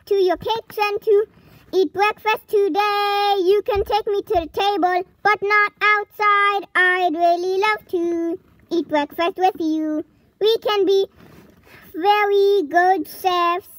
to your kitchen to eat breakfast today. You can take me to the table, but not outside. I'd really love to eat breakfast with you. We can be very good chefs.